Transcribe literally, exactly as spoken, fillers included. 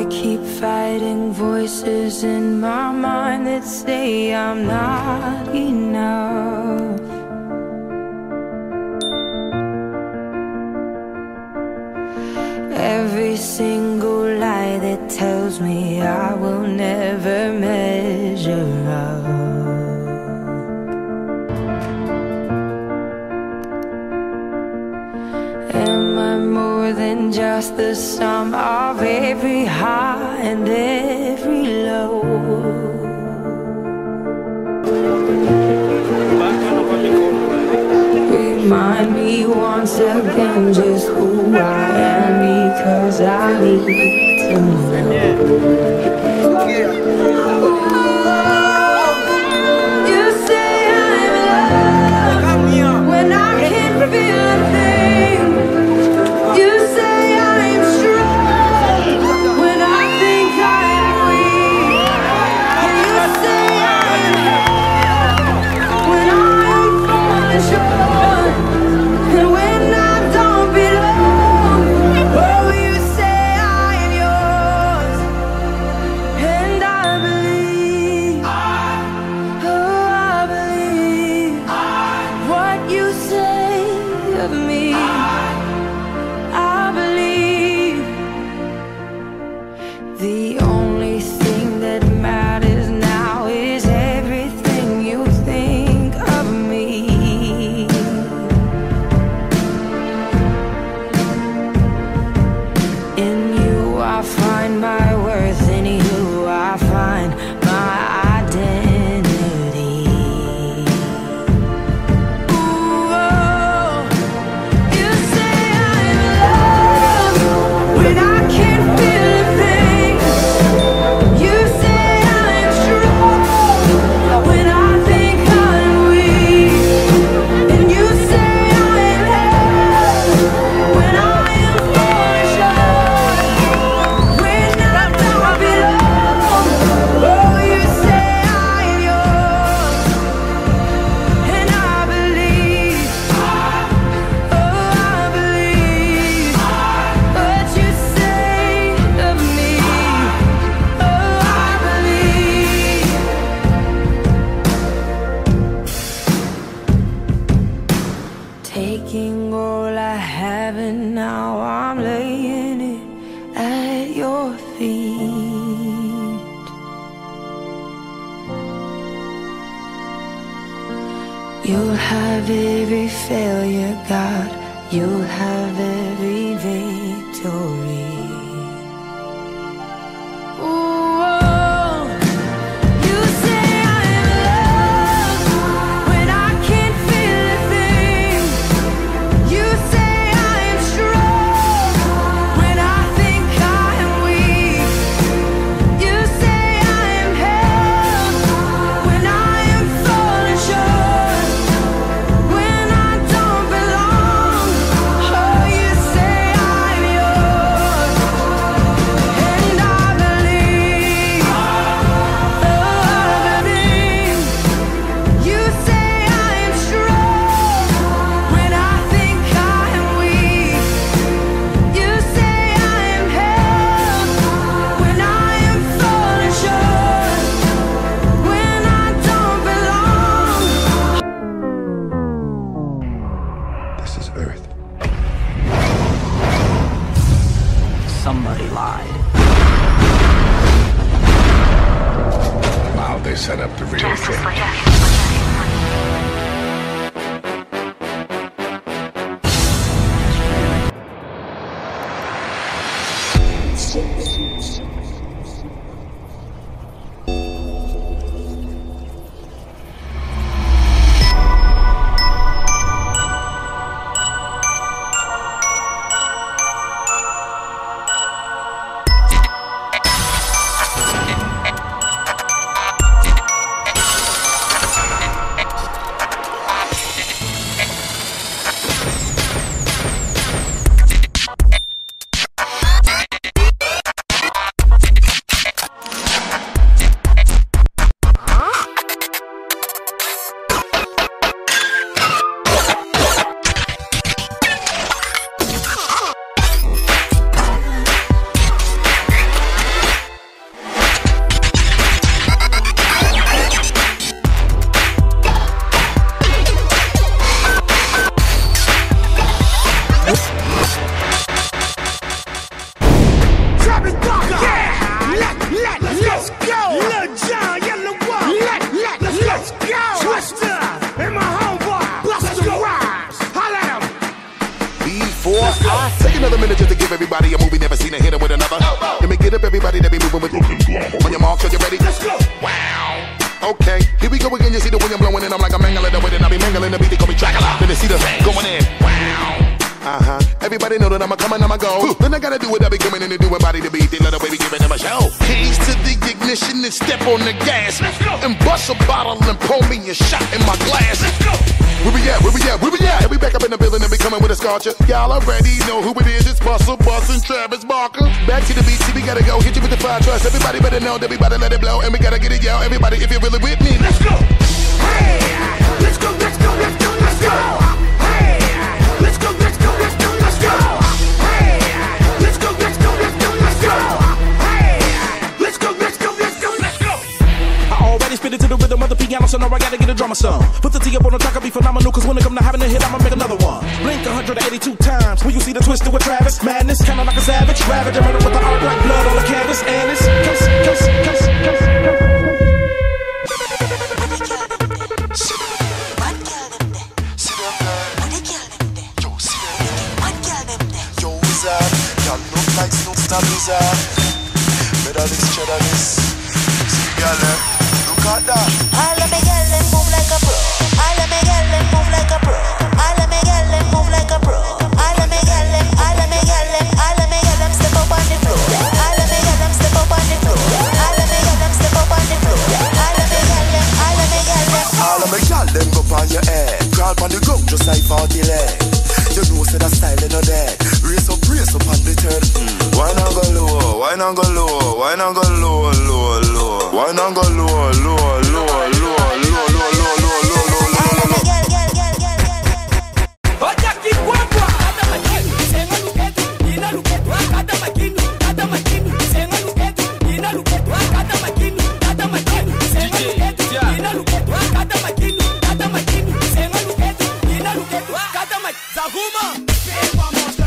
keep fighting voices in my mind that say I'm not enough. Every single lie that tells me I will never measure up. Am I more than just the sum of every high and every low? Remind me once again just who I am, because I need to know. You say I'm in love when I can't feel a thing. You say I'm strong when I think I'm weak. And you say I'm held when I'm falling short. And when I don't belong, oh, you say I am yours. And I believe, oh, I believe what you say of me. I believe the only thing that matters now is everything you think of me. In you I find my worth, in you I find my identity. Ooh, oh, you say I'm in love when I can't feel a thing. You say I'm strong when I think I'm weak. And you say I'm held when I am falling short. When I don't belong, oh, you say I am yours. And I believe, oh, I believe what you say of me. Oh, I believe. Taking all I have and now I'm laying it at your feet. You'll have every failure, God. You'll have every victory. Ooh, oh, you say I'm in love when I can't feel a thing. You say I'm strong when I think I'm weak. You say I'm held when I am falling short. When I don't belong, oh, you say I'm yours. And I believe, oh, I believe. You say I'm strong when I think I'm weak. You say I'm held when I am falling short. When I don't belong. This is Earth. Somebody lied. Wow, they set up the real Justice thing. Let's go. Take another minute just to give everybody a movie never seen a hitter with another. Let me get up everybody that be moving with me. On your mark, so you ready? Let's go. Wow. Okay, here we go again. You see the wind blowing in. I'm like a mangling the wind and I be mangling the beat. They call me Dracula. Then they see the going in. Wow. Uh-huh. Everybody know that I'm a come and I'm a go. Then I gotta do what I be coming in and doing body to beat. They let a baby giving them a show. Keys to the ignition and step on the gas. Let's go. And bust a bottle and pour me a shot in my glass. Let's go. Where we at? Where we at? Where we at? And we back up in the building and we coming with a sculpture. Y'all already know who it is. It's Bustle, Bus, and Travis Barker. Back to the beat, see we gotta go. Hit you with the fire trust. Everybody better know that we about to let it blow. And we gotta get it, yo. Everybody, if you're really with me, let's go. Hey, let's go, let's go, let's go, let's go. Hey, let's go, let's go, let's go, let's go. Hey, let's go, let's go, let's go, let's go. Hey, let's go, let's go, let's go, let's go. I already spit it to the rhythm of the piano, so now I gotta get a drummer song. Put the T up on the track, I'll be phenomenal, cause when it come to having a hit, I'ma make another one. Blink one hundred eighty-two times, when you see the twister with Travis. Madness, kinda like a savage, ravage, murder with the art black blood on the canvas. And it's cuss, cuss, cuss, cuss, cuss. Y'all look like Snoop Wizard. Medalist, cheddar-list. See y'all, look at that. All of me girl them move like a pro. All of me girl them move like a pro. All of me girl them move like a pro. All of me girl them, all of me girl them, all of me girl them step up on the floor. All of me girl them step up on the floor. All of me girl them step up on the floor. All of me girl them, all of me girl them. All of me girl them go on your head. Crawl on the ground just like forty legs. You know say that style in no dead. Raise up, raise up on the third. Mm. Why not go low? Why not go low? Why not go low, low, low? Why not go low, low, low, low, low, low, low, low, low, low, low, low? Girl, girl, girl, girl, girl, girl. Oye aquí guapa, cada maquino, senga luqueto, ina luqueto, cada maquino, cada maquino, senga luqueto, ina luqueto, cada maquino, cada maquino, senga luqueto, ina luqueto, cada maquino, cada maquino, senga luqueto, ina luqueto, cada maquino. Zahuma, vem pra mostrar.